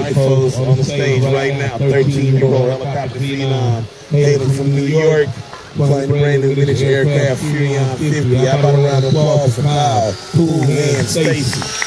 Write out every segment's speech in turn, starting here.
right, folks, on the stage right now, 13-year-old helicopter phenom, hailing from New York, flying the brand new miniature aircraft Furion 50. How about a round of applause for Kyle, Cool Man, Stacy?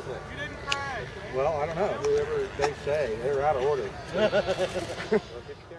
Well, I don't know. Whoever they say, they're out of order.